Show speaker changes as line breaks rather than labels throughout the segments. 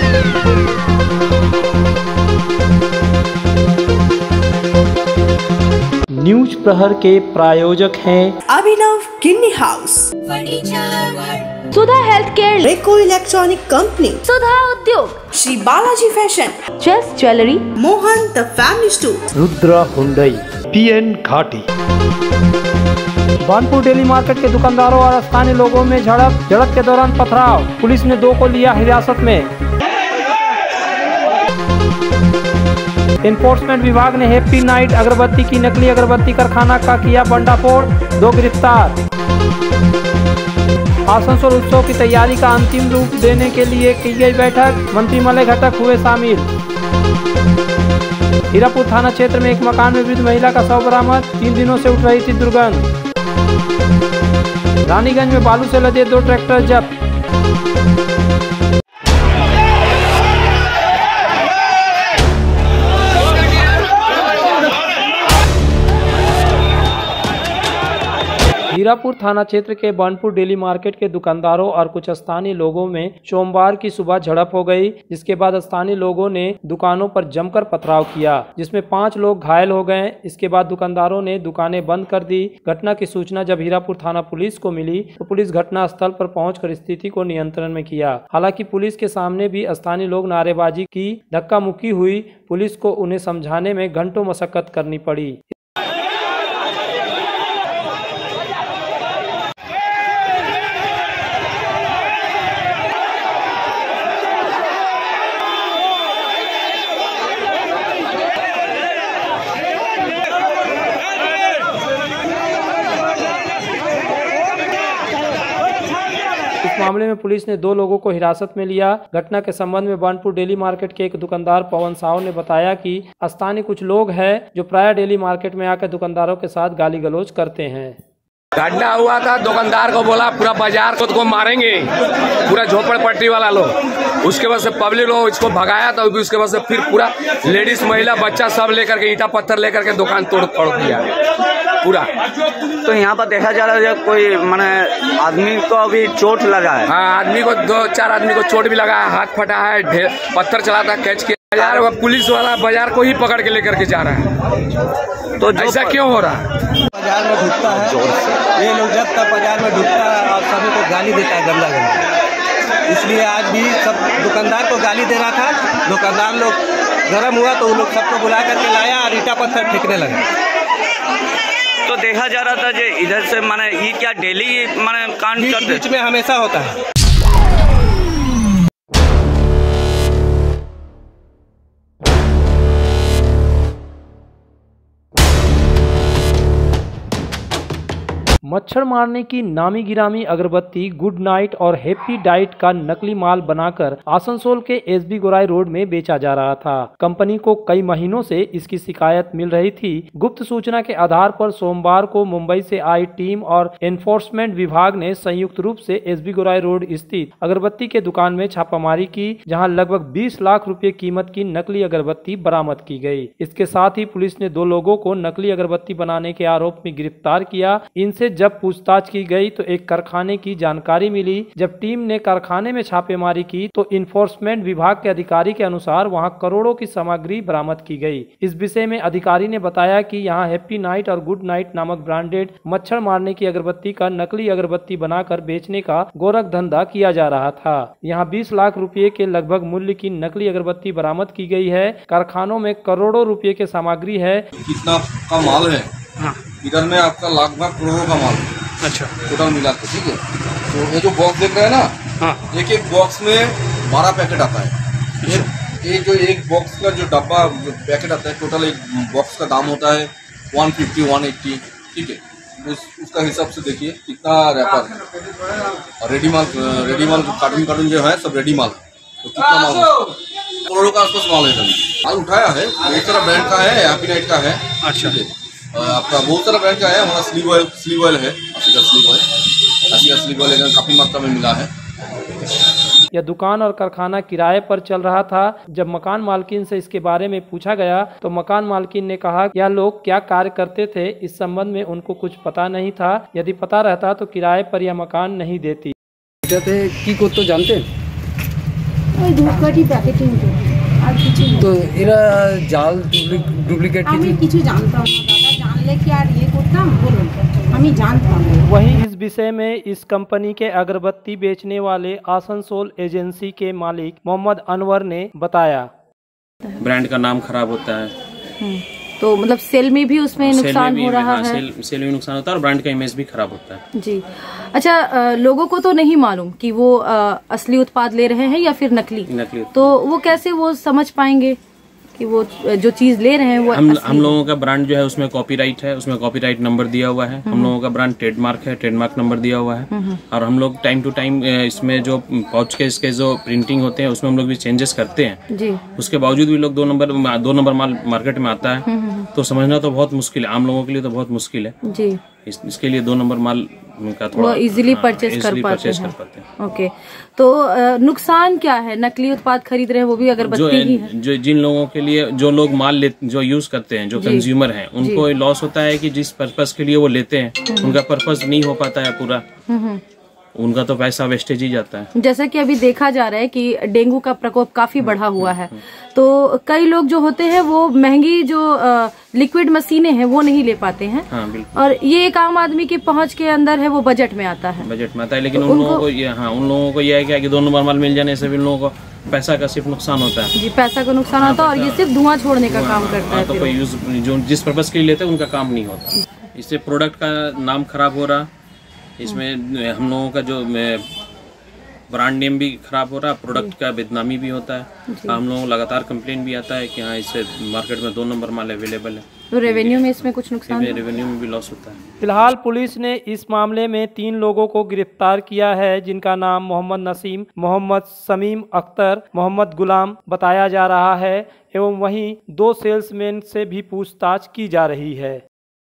News प्रहर के प्रायोजक हैं
Abhinav kidney house,
Sudha health care,
Reco electronic company,
Sudha Udyog,
Shri Balaji fashion,
chess jewellery,
Mohan the family store,
Rudra Hyundai, PN Ghati. Banpur daily market के दुकानदारों और स्थानीय लोगों में झड़प के दौरान पथराव, पुलिस ने 2 को लिया हिरासत में। एनफोर्समेंट विभाग ने हैप्पी नाइट अगरबत्ती की नकली अगरबत्ती कारखाना का किया भंडाफोड़, 2 गिरफ्तार। आसनसोल उत्सव की तैयारी का अंतिम रूप देने के लिए की गई बैठक, मंत्री मलय घटक हुए शामिल। हीरापुर थाना क्षेत्र में एक मकान में वृद्ध महिला का शव बरामद, 3 दिनों से उठ रही थी दुर्गंध। रानीगंज में बालू से लदे 2 ट्रैक्टर जब्त। हीरापुर थाना क्षेत्र के बानपुर डेली मार्केट के दुकानदारों और कुछ स्थानीय लोगों में सोमवार की सुबह झड़प हो गई, जिसके बाद स्थानीय लोगों ने दुकानों पर जमकर पथराव किया, जिसमें 5 लोग घायल हो गए। इसके बाद दुकानदारों ने दुकानें बंद कर दी। घटना की सूचना जब हीरापुर थाना पुलिस को मिली तो पुलिस घटना स्थल पर पहुंचकर स्थिति को नियंत्रण में किया। हालांकि पुलिस के सामने भी स्थानीय लोग नारेबाजी की, धक्का मुक्की हुई। पुलिस को उन्हें समझाने में घंटों मशक्कत करनी पड़ी। इस मामले में पुलिस ने 2 लोगों को हिरासत में लिया। घटना के संबंध में बानपुर डेली मार्केट के एक दुकानदार पवन साहू ने बताया कि स्थानीय कुछ लोग हैं जो प्राय डेली मार्केट में आकर दुकानदारों के साथ गाली गलौज करते हैं।
घटना हुआ था, दुकानदार को बोला पूरा बाजार खुद को मारेंगे, पूरा झोपड़पट्टी वाला लोग। उसके बाद से पब्लिक लोग इसको भगाया था। उसके बाद से फिर पूरा लेडीज महिला बच्चा सब लेकर के ईंटा पत्थर लेकर के दुकान तोड़ दिया पूरा।
तो यहाँ पर देखा जा रहा है कोई माने आदमी को अभी चोट लगा है।
हाँ, आदमी को 2-4 आदमी को चोट भी लगा है, हाथ फटा है, ढेर पत्थर चला था, कैच किया। बाजार पुलिस वाला बाजार को ही पकड़ के लेकर के जा रहा है। तो ऐसा क्यों हो रहा है?
बाजार में ढुकता है ये लोग, जब तक बाजार में ढुकता है और सभी को गाली देता है गंदा गंदा। इसलिए आज भी सब दुकानदार को गाली दे रहा था। दुकानदार लोग गर्म हुआ तो उन लोग सबको बुला करके लाया और ईटा पत्थर फेंकने लगा।
तो देखा जा रहा था जो इधर से माने ये क्या डेली माने कांड करते
बीच में हमेशा होता है।
मच्छर मारने की नामी गिरामी अगरबत्ती गुड नाइट और हैप्पी डाइट का नकली माल बनाकर आसनसोल के एसबी गोराई रोड में बेचा जा रहा था। कंपनी को कई महीनों से इसकी शिकायत मिल रही थी। गुप्त सूचना के आधार पर सोमवार को मुंबई से आई टीम और एनफोर्समेंट विभाग ने संयुक्त रूप से एसबी गोराई रोड स्थित अगरबत्ती के दुकान में छापामारी की, जहां लगभग 20 लाख रुपए कीमत की नकली अगरबत्ती बरामद की गई। इसके साथ ही पुलिस ने 2 लोगों को नकली अगरबत्ती बनाने के आरोप में गिरफ्तार किया। इनसे जब पूछताछ की गई तो एक कारखाने की जानकारी मिली। जब टीम ने कारखाने में छापेमारी की तो इन्फोर्समेंट विभाग के अधिकारी के अनुसार वहां करोड़ों की सामग्री बरामद की गई। इस विषय में अधिकारी ने बताया कि यहां हैप्पी नाइट और गुड नाइट नामक ब्रांडेड मच्छर मारने की अगरबत्ती का नकली अगरबत्ती बनाकर बेचने का गोरख धंधा किया जा रहा था। यहां 20 लाख रुपए के लगभग मूल्य की नकली अगरबत्ती बरामद की गई है। कारखानों में करोड़ों रुपए की सामग्री है।
कितना का माल है? हाँ। इधर में आपका लगभग करोड़ों का माल। अच्छा, टोटल मिला के, ठीक है। तो ये जो बॉक्स देख रहे हैं ना, हाँ। एक बॉक्स में 12 पैकेट आता है। ये जो एक बॉक्स का जो डब्बा पैकेट आता है, टोटल एक बॉक्स का दाम होता है 150-180, ठीक है। उसका हिसाब से देखिए कितना रैपर और रेडी माल कार्टून जो है सब रेडी माल। तो कितना माल, करोड़ों का आसपास माल है। माल उठाया है, बहुत सारा ब्रांड का है, हैप्पी नाइट का है। अच्छा, आपका बहुत सारा ब्रांड का है। हमारा स्लीव ऑयल है, स्लीव ऑयल काफी मात्रा में मिला है।
यह दुकान और कारखाना किराए पर चल रहा था। जब मकान मालकिन से इसके बारे में पूछा गया तो मकान मालकिन ने कहा यह लोग क्या कार्य करते थे, इस संबंध में उनको कुछ पता नहीं था। यदि पता रहता तो किराए पर यह मकान नहीं देती।
কি করতো জানতেন? ওই ধূপকাঠি প্যাকেটিং আর কিছু
তো এরা জাল ডুপ্লিকেট
আমি কিছু জানতাম না দাদা, জানলে কি আর ইয়ে করতাম বলুন, আমি জানতাম।
वहीं इस विषय में इस कंपनी के अगरबत्ती बेचने वाले आसनसोल एजेंसी के मालिक मोहम्मद अनवर ने बताया,
ब्रांड का नाम खराब होता है,
तो मतलब सेल में भी उसमें नुकसान हो रहा है।
सेल में नुकसान होता है और ब्रांड का इमेज भी खराब होता है।
जी अच्छा, लोगों को तो नहीं मालूम कि वो असली उत्पाद ले रहे हैं या फिर नकली, तो वो कैसे वो समझ पाएंगे कि वो जो चीज ले रहे हैं वो
हम लोगों का ब्रांड जो है उसमें कॉपीराइट है, उसमें कॉपीराइट नंबर दिया हुआ है। हम लोगों का ब्रांड ट्रेडमार्क है, ट्रेडमार्क नंबर दिया हुआ है। और हम लोग टाइम टू टाइम इसमें जो पाउच के इसके जो प्रिंटिंग होते हैं उसमें हम लोग भी चेंजेस करते हैं जी। उसके बावजूद भी लोग दो नंबर माल मार्केट में आता है, तो समझना तो बहुत मुश्किल है, आम लोगों के लिए तो बहुत मुश्किल है जी। इसके लिए 2 नंबर माल का थोड़ा
इजीली परचेस कर पाते हैं। ओके, तो नुकसान क्या है? नकली उत्पाद खरीद रहे हैं वो भी अगरबत्ती ही है।
जो जिन लोगों के लिए जो लोग माल जो यूज करते हैं, जो कंज्यूमर हैं, उनको लॉस होता है कि जिस पर्पस के लिए वो लेते हैं उनका पर्पस नहीं हो पाता है पूरा, उनका तो पैसा वेस्टेज ही जाता है।
जैसा कि अभी देखा जा रहा है कि डेंगू का प्रकोप काफी बढ़ा हुआ है, तो कई लोग जो होते हैं वो महंगी जो लिक्विड मशीनें हैं वो नहीं ले पाते हैं।
हाँ,
और ये एक आम आदमी की पहुंच के अंदर है, वो बजट में आता है।
लेकिन उन लोगों को ये है कि 2 नंबर माल मिल जाने से भी उन लोगों को पैसा का सिर्फ नुकसान होता है जी, पैसा का नुकसान होता है और ये सिर्फ धुआं छोड़ने का काम करता है। तो कोई यूज जो जिस पर्पज के लिए लेते हैं उनका काम नहीं होता। इससे प्रोडक्ट का नाम खराब हो रहा, इसमें हम लोगों का जो ब्रांड नेम भी खराब हो रहा, प्रोडक्ट का बदनामी भी होता है। हम लोगों को लगातार कंप्लेन भी आता है कि हाँ इससे मार्केट में 2 नंबर माल अवेलेबल है,
तो रेवेन्यू में इसमें कुछ नुकसान,
रेवेन्यू में भी लॉस होता है।
फिलहाल पुलिस ने इस मामले में 3 लोगों को गिरफ्तार किया है, जिनका नाम मोहम्मद नसीम, मोहम्मद समीम अख्तर, मोहम्मद गुलाम बताया जा रहा है, एवं वहीं 2 सेल्समैन से भी पूछताछ की जा रही है।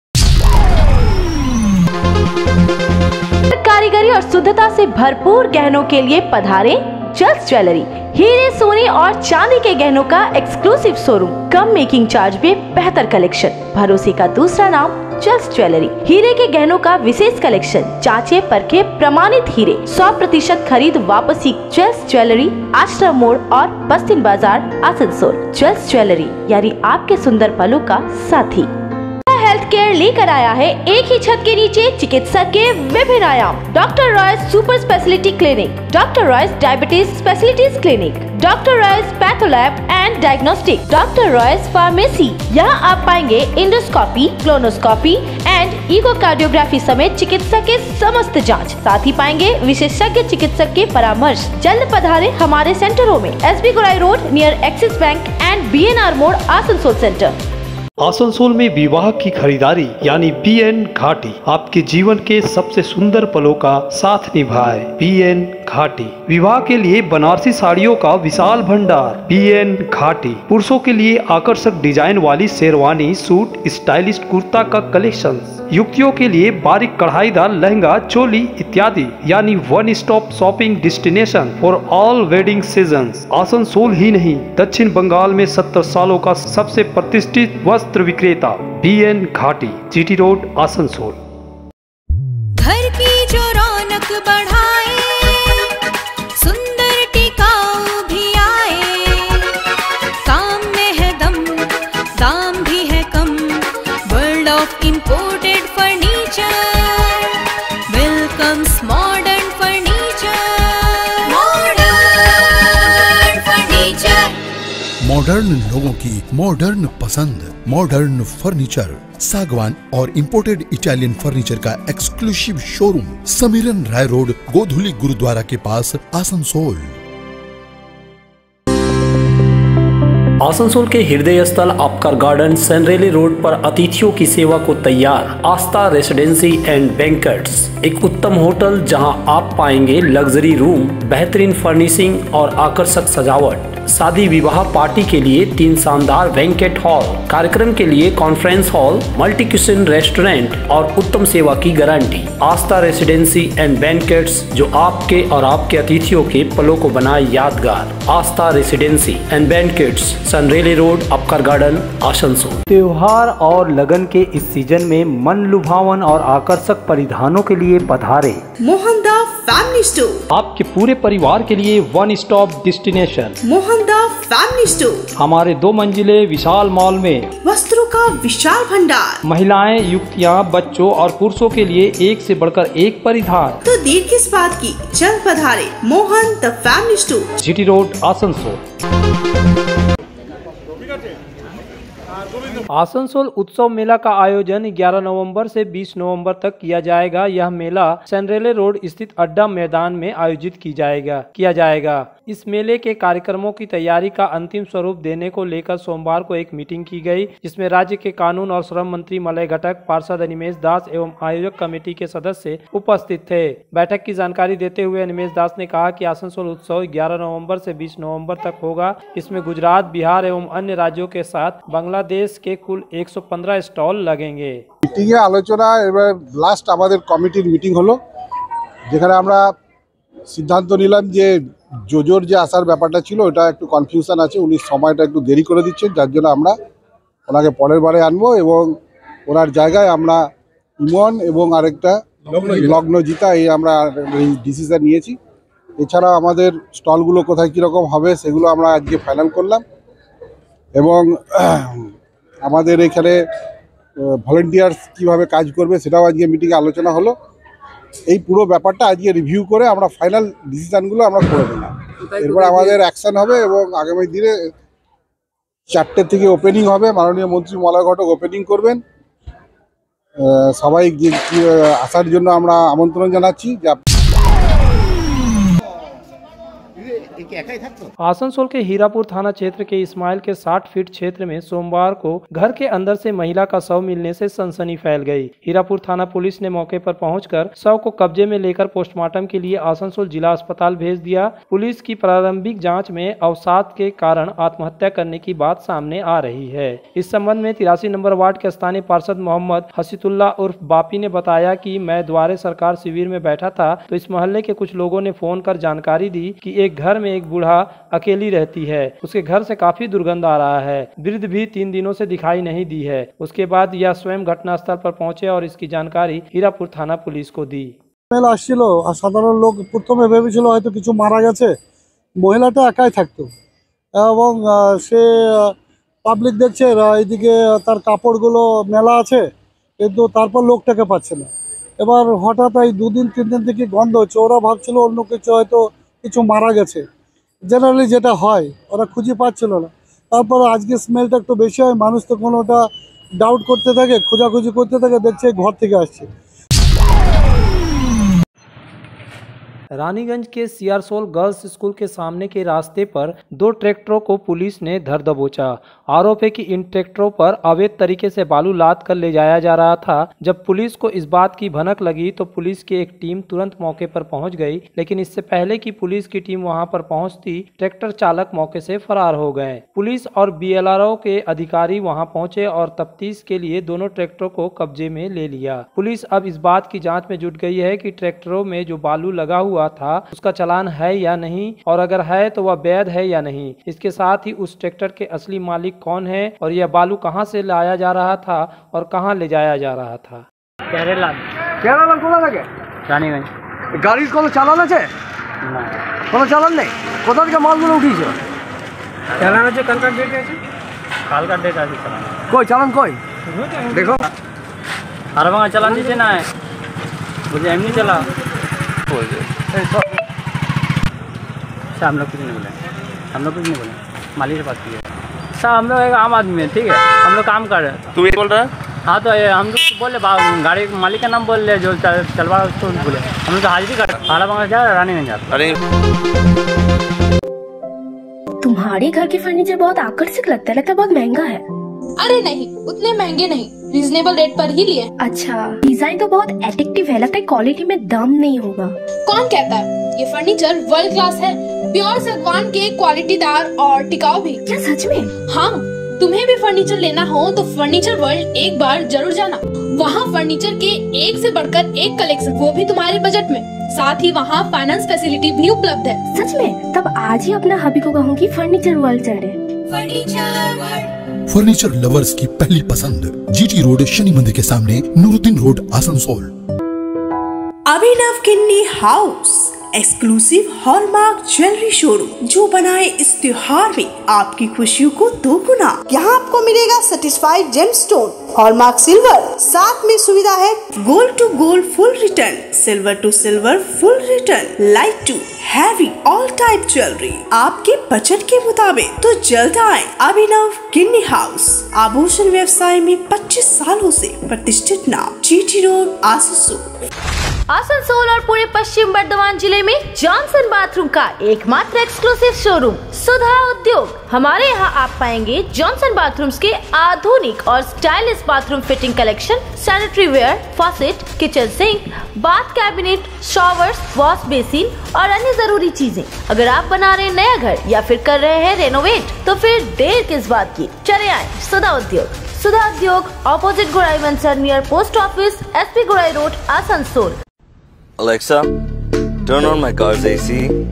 कारीगरी और शुद्धता से भरपूर गहनों के लिए पधारे जल्स ज्वेलरी। हीरे, सोने और चांदी के गहनों का एक्सक्लूसिव शोरूम, कम मेकिंग चार्ज में बेहतर कलेक्शन, भरोसे का दूसरा नाम जल्स ज्वेलरी। हीरे के गहनों का विशेष कलेक्शन, जांचे परखे प्रमाणित हीरे, 100% खरीद वापसी। जल्स ज्वेलरी, आश्रम मोड़ और बस्तिन बाजार, आसनसोल। जल्स ज्वेलरी यानी आपके सुंदर पलों का साथी। हेल्थ केयर लेकर आया है एक ही छत के नीचे चिकित्सक के विभिन्न आयाम। Doctor Royce super speciality clinic, doctor Royce diabetes specialities clinic, doctor Royce patholab and diagnostic, doctor Royce pharmacy. यहाँ आप पाएंगे इंडोस्कोपी, क्लोनोस्कोपी एंड इकोकार्डियोग्राफी समेत चिकित्सा के समस्त जांच। साथ ही पाएंगे विशेषज्ञ चिकित्सक के परामर्श। जल्द पधारे हमारे सेंटरों में, SB Gorai road near Axis Bank and BNR मोड़, आसनसोल सेंटर।
आसनसोल में विवाह की खरीदारी यानी BN घाटी आपके जीवन के सबसे सुंदर पलों का साथ निभाए। BN घाटी विवाह के लिए बनारसी साड़ियों का विशाल भंडार। BN घाटी पुरुषों के लिए आकर्षक डिजाइन वाली शेरवानी, सूट, स्टाइलिश कुर्ता का कलेक्शन, युवतियों के लिए बारीक कढ़ाईदार लहंगा, चोली इत्यादि, यानी 1 stop shopping destination for all wedding seasons. Asansol ही नहीं, दक्षिण बंगाल में 70 सालों का सबसे प्रतिष्ठित वस्त्र विक्रेता BN घाटी, GT रोड, आसनसोल।
घर की जो रौनक बढ़ाए, सुंदर टिकाऊ भी आए, काम में है दम, दाम भी है कम। World of imported furniture welcomes modern furniture. Modern furniture,
modern लोगों की मॉडर्न पसंद। मॉडर्न फर्नीचर, सागवान और इंपोर्टेड इटालियन फर्नीचर का exclusive showroom, Samiran Rai road, Godhuli gurudwara के पास, आसनसोल।
आसनसोल के हृदय स्थल आपका गार्डन सनरेली रोड पर अतिथियों की सेवा को तैयार। आस्था रेसिडेंसी एंड बैंक्वेट्स, एक उत्तम होटल जहां आप पाएंगे लग्जरी रूम, बेहतरीन फर्निशिंग और आकर्षक सजावट। शादी विवाह पार्टी के लिए 3 शानदार बैंक्वेट हॉल, कार्यक्रम के लिए conference hall, multi kitchen restaurant और उत्तम सेवा की guarantee. Aastha residency and banquets, जो आपके और आपके अतिथियों के पलों को बनाए यादगार। आस्था रेसिडेंसी एंड बैंक्वेट्स, सनरेले रोड, अपकर गार्डन, आसनसोल। त्योहार और लगन के इस सीजन में मन लुभावन और आकर्षक परिधानों के लिए पधारे
मोहन दा फैमिली स्टोर,
आपके पूरे परिवार के लिए वन स्टॉप डेस्टिनेशन।
मोहन दा फैमिली स्टोर
हमारे 2 मंजिले विशाल मॉल में
वस्त्रों का विशाल भंडार,
महिलाएं, युवतियां, बच्चों और पुरुषों के लिए एक से बढ़कर एक परिधान।
तो देर किस बात की, जल्द पधारे Mohan the family store,
GT road, Asansol. Asansol उत्सव मेला का आयोजन 11 नवंबर से 20 नवंबर तक किया जाएगा। यह मेला सनरेले रोड स्थित अड्डा मैदान में आयोजित किया जाएगा। इस मेले के कार्यक्रमों की तैयारी का अंतिम स्वरूप देने को लेकर सोमवार को एक मीटिंग की गई, जिसमें राज्य के कानून और श्रम मंत्री मलय घटक, पार्षद अनिमेष दास एवं आयोजक कमेटी के सदस्य उपस्थित थे। बैठक की जानकारी देते हुए अनिमेष दास ने कहा कि आसनसोल उत्सव 11 नवंबर से 20 नवंबर तक होगा। इसमें गुजरात, बिहार एवं अन्य राज्यों के साथ बांग्लादेश के कुल 115 स्टल लगेंगे।
मीटिंग आलोचना लास्ट आमादेर कमिटिर मीटिंग हलो, जेखाने आमरा सिद्धांत निलाम जे जोजोर जे आसार ব্যাপারটা ছিল ওটা একটু কনফিউশন আছে, উনি সময়টা একটু দেরি করে দিচ্ছেন, যার জন্য আমরা ওনাকে পরের বারে আনবো এবং ওনার জায়গায় আমরা ইমন এবং আরেকটা লগ্নজিতা এই আমরা ডিসিশন নিয়েছি। এছাড়া আমাদের স্টলগুলো কোথায় কীরকম হবে সেগুলো আমরা আজকে ফাইনাল করলাম এবং আমাদের এখানে ভলেন্টিয়ার্স কীভাবে কাজ করবে সেটাও আজকে মিটিংয়ে আলোচনা হলো। এই পুরো ব্যাপারটা আজকে রিভিউ করে আমরা ফাইনাল ডিসিশনগুলো আমরা করে দিলাম। এরপর আমাদের অ্যাকশন হবে এবং আগামী দিনে 4টে থেকে ওপেনিং হবে। মাননীয় মন্ত্রী মলয় ঘটক ওপেনিং করবেন। সবাই আসার জন্য আমরা আমন্ত্রণ জানাচ্ছি।
आसनसोल के हीरापुर थाना क्षेत्र के इस्माइल के 60 फीट क्षेत्र में सोमवार को घर के अंदर से महिला का शव मिलने से सनसनी फैल गई। हीरापुर थाना पुलिस ने मौके पर पहुंचकर शव को कब्जे में लेकर पोस्टमार्टम के लिए आसनसोल जिला अस्पताल भेज दिया। पुलिस की प्रारंभिक जांच में अवसाद के कारण आत्महत्या करने की बात सामने आ रही है। इस संबंध में 83 नंबर वार्ड के स्थानीय पार्षद मोहम्मद हसीतुल्लाह उर्फ बापी ने बताया कि मैं द्वारे सरकार शिविर में बैठा था तो इस मोहल्ले के कुछ लोगों ने फोन कर जानकारी दी कि एक घर में एक बूढ़ा अकेली रहती है, उसके घर से काफी दुर्गंध आ रहा है। वृद्ध भी 3 दिनों से दिखाई नहीं दी है। उसके बाद यह स्वयं घटनास्थल पर पहुंचे और इसकी जानकारी हीरापुर थाना पुलिस को दी।
আসছিল আর সাধারণ লোক প্রথমে ভেবেছিল হয়তো কিছু মারা গেছে, মহিলাটা একাই থাকতো এবং সে পাবলিক দেখছে এইদিকে তার কাপড়গুলো মেলা আছে কিন্তু তারপর লোকটাকে পাচ্ছে না। এবার হঠাৎ এই 2 দিন 3 দিন থেকে গন্ধ হচ্ছে, ওরা ভাবছিল অন্য কিছু হয়তো কিছু মারা গেছে, জেনারেলি যেটা হয় ওরা খুঁজে পাচ্ছিল না। তারপর আজকে স্মেলটা একটু বেশি হয়, মানুষ তখন ওটা ডাউট করতে থাকে, খোঁজাখুঁজি করতে থাকে, দেখছে ঘর থেকে আসছে।
रानीगंज के सीआरसोल गर्ल्स स्कूल के सामने के रास्ते पर 2 ट्रैक्टरों को पुलिस ने धर दबोचा। आरोप है कि इन ट्रैक्टरों पर अवैध तरीके से बालू लाद कर ले जाया जा रहा था। जब पुलिस को इस बात की भनक लगी तो पुलिस की एक टीम तुरंत मौके पर पहुंच गई, लेकिन इससे पहले कि पुलिस की टीम वहां पर पहुंचती, ट्रैक्टर चालक मौके से फरार हो गए। पुलिस और बीएलआरओ के अधिकारी वहां पहुंचे और तफ्तीश के लिए दोनों ट्रैक्टरों को कब्जे में ले लिया। पुलिस अब इस बात की जाँच में जुट गई है कि ट्रैक्टरों में जो बालू लगा हुआ था उसका चालान है या नहीं, और अगर है तो वह वैध है या नहीं। इसके साथ ही उस ट्रैक्टर के असली मालिक कौन है और यह बालू कहां से लाया जा रहा था और कहां ले जाया जा रहा था।
केरला कोथा থেকে? রানীগঞ্জ। গাড়ির কোনো চালান আছে? না, কোনো চালান নেই। কোথা থেকে মালগুলো উঠিয়েছো? চালান আছে, কালকার ডেট আছে। কালকার ডেট আছে চালান। কই চালান কই? দেখো। আর ভাঙা চালান দিতে না, বুঝে এমনি চালা बोल दे। हम लोग कुछ नहीं बोले, मालिक के पास की है। सर हम लोग एक आम आदमी है, ठीक है, हम लोग काम कर रहे हैं। तू ये बोल रहा है? हाँ तो हम लोग बोले गाड़ी मालिक का नाम बोल रहे, जो चलवा उसको बोले, हम लोग तो हाजिरी कर हारा बंगा जा रानीगंज जा।
तुम्हारे घर के फर्नीचर बहुत आकर्षक लगता है बहुत महंगा है।
अरे नहीं, उतने महंगे नहीं, रीजनेबल रेट पर ही लिए।
अच्छा, डिजाइन तो बहुत एट्रैक्टिव है, लगता है क्वालिटी में दम नहीं होगा।
कौन कहता है? ये फर्नीचर वर्ल्ड क्लास है, प्योर सागवान के, क्वालिटीदार और टिकाऊ भी।
क्या सच में?
हाँ, तुम्हें भी फर्नीचर लेना हो तो फर्नीचर वर्ल्ड एक बार जरूर जाना। वहाँ फर्नीचर के एक से बढ़कर एक कलेक्शन, वो भी तुम्हारे बजट में। साथ ही वहाँ फाइनेंस फैसिलिटी भी उपलब्ध है।
सच में? तब आज ही अपना हबी को कहूँगी फर्नीचर वर्ल्ड चले।
फर्नीचर लवर्स की पहली पसंद, जीटी रोड, शनि मंदिर के सामने, Nuruddin road, Asansol.
Abhinav Kinni house, exclusive hallmark jewellery showroom जो बनाए इस त्योहार में आपकी खुशियों को दोगुना। यहाँ आपको मिलेगा सर्टिफाइड जेमस्टोन, हॉलमार्क सिल्वर, साथ में सुविधा है gold to gold full return, silver to silver full return, light to heavy all type jewellery आपके बजट के मुताबिक। तो जल्द आए अभिनव किन्नी हाउस, आभूषण व्यवसाय में 25 सालों से प्रतिष्ठित नाम, जीटी रोड, आसनसोल।
आसनसोल और पूरे पश्चिम बर्धमान जिले में जॉनसन बाथरूम का एकमात्र एक्सक्लूसिव शोरूम सुधा उद्योग। हमारे यहाँ आप पाएंगे जॉनसन बाथरूम्स के आधुनिक और stylish bathroom fitting collection, sanitary ware, faucet, kitchen sink, bath cabinet, showers, wash basin और अन्य जरूरी चीजें। अगर आप बना रहे नया घर या फिर कर रहे हैं रेनोवेट तो फिर देर किस बात की, चले आए सुधा उद्योग। सुधा उद्योग ऑपोजिट गुराई वंसर near post office, SP Gorai road, Asansol.
Alexa, turn on my car's AC.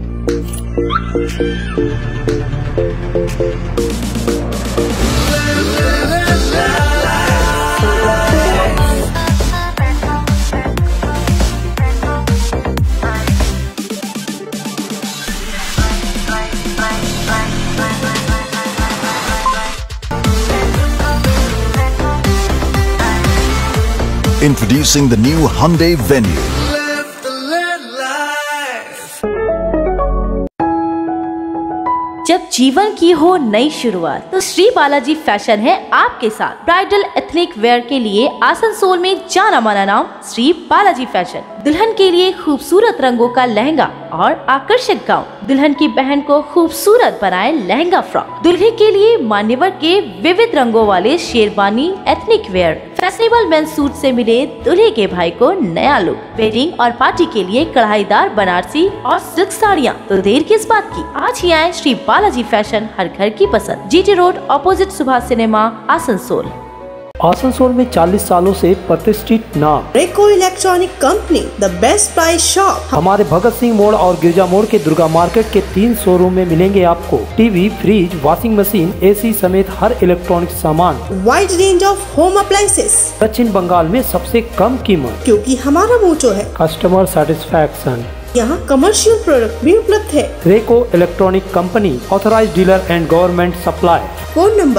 Introducing the new Hyundai Venue.
जब जीवन की हो नई शुरुआत तो श्री बालाजी फैशन है आपके साथ। ब्राइडल एथनिक वेयर के लिए आसनसोल में जाना माना नाम श्री बालाजी फैशन। दुल्हन के लिए खूबसूरत रंगों का लहंगा और आकर्षक गाउन, दुल्हन की बहन को खूबसूरत बनाए लहंगा फ्रॉक, दुल्हे के लिए मान्यवर के विविध रंगों वाले sherwani ethnic wear, fashionable men's suit से मिले दूल्हे के भाई को नया लुक, वेडिंग और पार्टी के लिए कढ़ाईदार बनारसी और सिल्क साड़ियाँ। तो देर किस बात की, आज ही आए श्री बालाजी फैशन, हर घर की पसंद, GT road opposite Subhash cinema, Asansol.
Asansol में 40 सालों से प्रतिष्ठित नाम
Reco electronic company, the best price shop.
हमारे भगत सिंह मोड़ और गिरजा मोड़ के दुर्गा मार्केट के 3 शोरूम में मिलेंगे आपको TV, fridge, washing machine, AC समेत हर इलेक्ट्रॉनिक सामान।
Wide range of home appliances,
दक्षिण बंगाल में सबसे कम कीमत,
क्योंकि हमारा मोटो है
कस्टमर सेटिस्फैक्शन।
यहाँ कमर्शियल प्रोडक्ट भी उपलब्ध है।
Reco electronic company, authorised dealer and government supply.
Phone number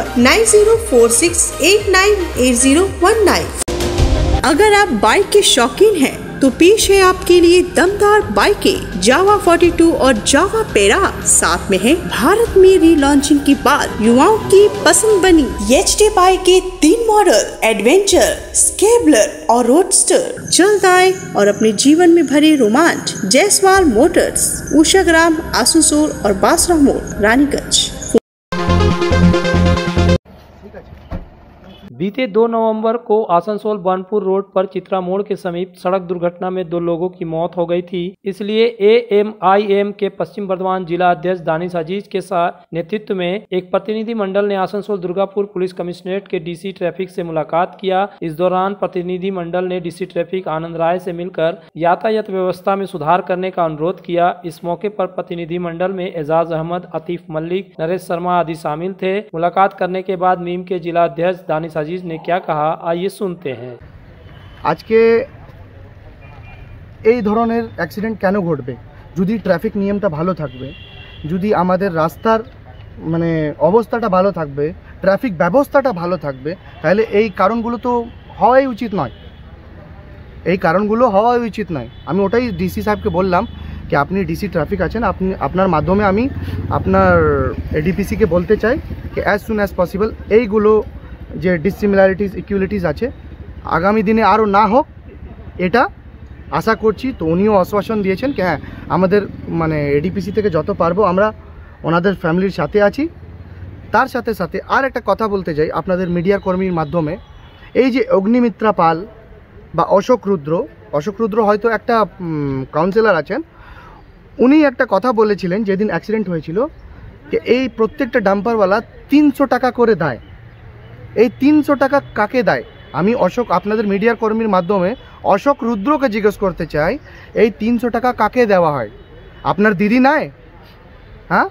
9046898019। अगर आप बाइक के शौकीन हैं तो पेश है आपके लिए दमदार बाइकें जावा 42 और जावा पेरा। साथ में है भारत में रीलॉन्चिंग के बाद युवाओं की पसंद बनी एचटी बाइक के 3 मॉडल, एडवेंचर, स्केबलर और रोडस्टर। जल्द आए और अपने जीवन में भरे रोमांच। जयसवाल मोटर्स, उषाग्राम, आसनसोल और बासरा मोड़, रानीगंज।
बीते 2 नवंबर को आसनसोल बनपुर रोड पर चित्रा मोड़ के समीप सड़क दुर्घटना में 2 लोगों की मौत हो गई थी। इसलिए AMIM के पश्चिम बर्धमान जिला अध्यक्ष दानिश अजीज के साथ नेतृत्व में एक प्रतिनिधि मंडल ने आसनसोल दुर्गापुर पुलिस कमिश्नरेट के DC ट्रैफिक से मुलाकात किया। इस दौरान प्रतिनिधि मंडल ने DC ट्रैफिक आनंद राय से मिलकर यातायात व्यवस्था में सुधार करने का अनुरोध किया। इस मौके पर प्रतिनिधि मंडल में एजाज अहमद, आतिफ मलिक, नरेश शर्मा आदि शामिल थे। मुलाकात करने के बाद मीम के जिला अध्यक्ष दानिश अजीज ने क्या कहा, आइए सुनते हैं।
आज के এই ধরনের অ্যাক্সিডেন্ট কেন ঘটবে? যদি ট্রাফিক নিয়মটা ভালো থাকবে, যদি আমাদের রাস্তার মানে অবস্থাটা ভালো থাকবে, ট্রাফিক ব্যবস্থাটা ভালো থাকবে, তাহলে এই কারণগুলো তো হওয়াই উচিত নয়। এই কারণগুলো হওয়াই উচিত নয়। আমি ওটাই ডিসি সাহেবকে বললাম कि আপনি ডিসি ট্রাফিক আছেন, আপনি আপনার মাধ্যমে আমি আপনার এডিপিসিকে বলতে চাই कि অ্যাজ সুন অ্যাজ পসিবল এইগুলো যে ডিসিমিলারিটিস ইকুয়ালিটিস আছে আগামী দিনে আরও না হোক এটা আশা করছি। তো উনিও আশ্বাসন দিয়েছেন কি হ্যাঁ আমাদের মানে এডিপিসি থেকে যত পারবো আমরা ওনাদের ফ্যামিলির সাথে আছি। তার সাথে সাথে আর একটা কথা বলতে চাই আপনাদের মিডিয়ার কর্মীর মাধ্যমে, এই যে অগ্নিমিত্রা পাল বা অশোক রুদ্র হয়তো একটা কাউন্সিলর আছেন, উনি একটা কথা বলেছিলেন যেদিন অ্যাক্সিডেন্ট হয়েছিল যে এই প্রত্যেকটা ডাম্পারওয়ালা 300 টাকা করে দেয়। এই 300 টাকা কাকে দেয়? আমি অশোক আপনাদের মিডিয়ার কর্মীর মাধ্যমে অশোক রুদ্রকে জিজ্ঞেস করতে চাই, এই 300 টাকা কাকে দেওয়া হয়? আপনার দিদি নাই? हाँ?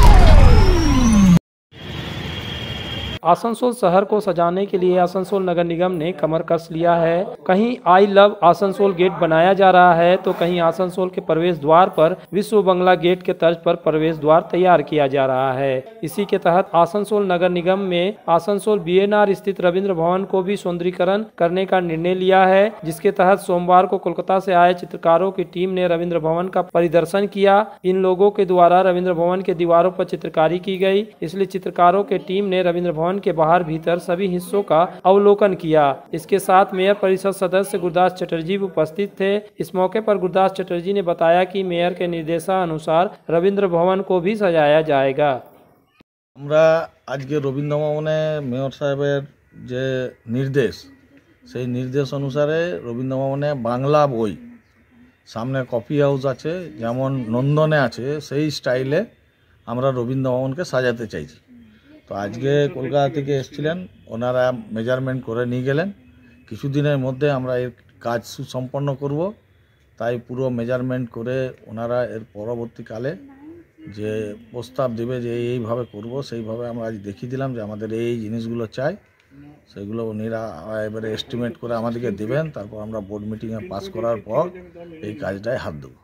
आसनसोल शहर को सजाने के लिए आसनसोल नगर निगम ने कमर कस लिया है। कहीं आई लव आसनसोल गेट बनाया जा रहा है तो कहीं आसनसोल के प्रवेश द्वार पर विश्व बंगला गेट के तर्ज पर प्रवेश द्वार तैयार किया जा रहा है। इसी के तहत आसनसोल नगर निगम में आसनसोल बीएनआर स्थित रविंद्र भवन को भी सौंदर्यीकरण करने का निर्णय लिया है, जिसके तहत सोमवार को कोलकाता से आए चित्रकारों की टीम ने रविंद्र भवन का परिदर्शन किया। इन लोगों के द्वारा रविंद्र भवन के दीवारों पर चित्रकारी की गई, इसलिए चित्रकारों के टीम ने रविंद्र भवन के बाहर भीतर सभी हिस्सों का अवलोकन किया। इसके साथ मेयर परिषद सदस्य गुरदास चटर्जी भी उपस्थित थे। इस मौके पर गुरदास चटर्जी ने बताया कि मेयर के निर्देशानुसार रविंद्र भवन को भी सजाया जाएगा।
আমরা আজকে রবীন্দ্র ভবনে মেয়র সাহেবের যে নির্দেশ, সেই নির্দেশ অনুসারে রবীন্দ্র ভবনে বাংলা বই, সামনে কফি হাউস আছে যেমন নন্দনে আছে, সেই স্টাইলে আমরা রবীন্দ্র ভবনকে সাজাতে চাইছি। তো আজকে কলকাতা থেকে এসেছিলেন, ওনারা মেজারমেন্ট করে নিয়ে গেলেন। কিছুদিনের মধ্যে আমরা এর কাজ সুসম্পন্ন করব, তাই পুরো মেজারমেন্ট করে ওনারা এর পরবর্তীকালে যে প্রস্তাব দেবে যে এইভাবে করব, সেইভাবে আমরা আজ দেখিয়ে দিলাম যে আমাদের এই জিনিসগুলো চাই। সেগুলো উনিরা এবারে এস্টিমেট করে আমাদেরকে দেবেন, তারপর আমরা বোর্ড মিটিংয়ে পাস করার পর এই কাজটায় হাত দেব।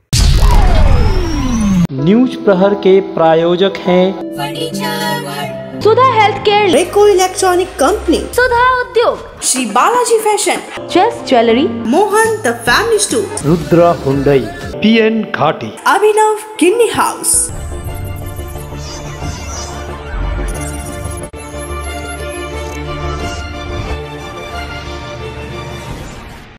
न्यूज प्रहर के प्रायोजक हैं
Sudha health care,
Reco electronic company,
Sudha Udyog,
Shri Balaji fashion,
chess jewellery,
Mohan the family store,
Rudra Hyundai, PN Ghati,
Abhinav Kinni house.